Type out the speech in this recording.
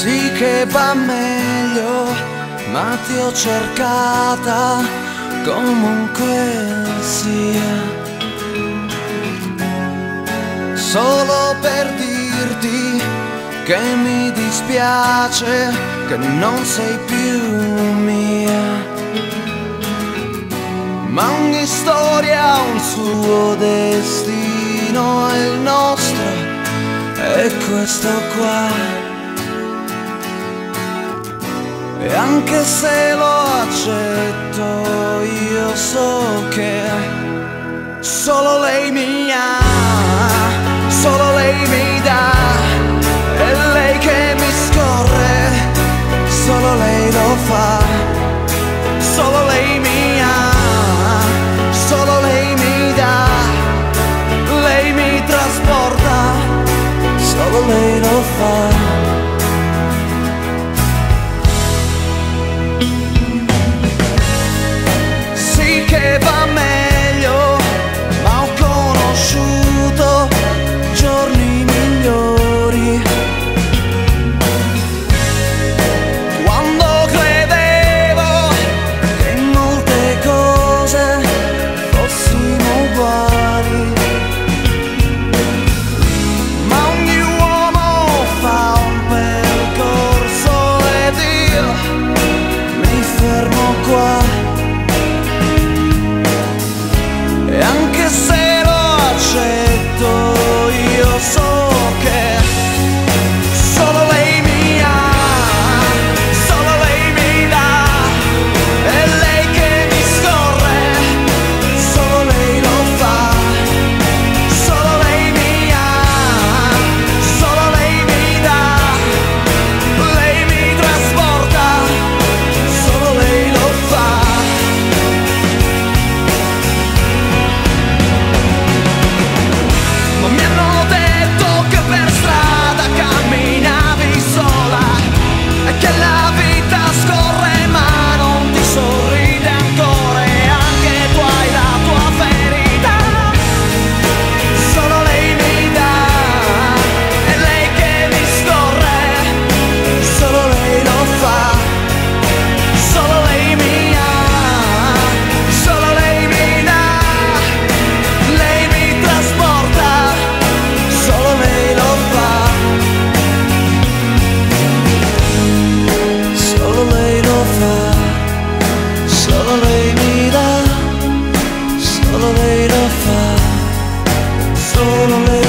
Sì che va meglio, ma ti ho cercata comunque sia, solo per dirti che mi dispiace che non sei più mia. Ma ogni storia ha un suo destino e il nostro è questo qua. E anche se lo accetto, io so che solo lei mi ha, solo lei mi dà, è lei che mi scorre, solo lei lo fa, solo lei mi ha, solo lei mi dà, lei mi trasporta, solo lei lo fa. Che va meglio, ma ho conosciuto giorni migliori, quando credevo che in molte cose fossimo uguali. Ma ogni uomo fa un percorso ed io mi fermo qua. E anche se lo accetto, io so che solo lei mi ha, solo lei mi dà, è lei che mi scorre, solo lei lo fa, solo lei mi ha, solo lei mi dà, lei mi trasporta, solo lei lo fa. Mi hanno detto che per strada camminavi sola e che la vita scorre ma non ti sorride ancora, e anche tu hai la tua ferita, solo lei mi dà, è lei che mi scorre, solo lei lo fa, solo lei mi ha, solo lei mi dà, lei mi trasporta, solo lei lo fa, solo lei lo fa, solo lei mi dà, solo lei lo fa, solo lei.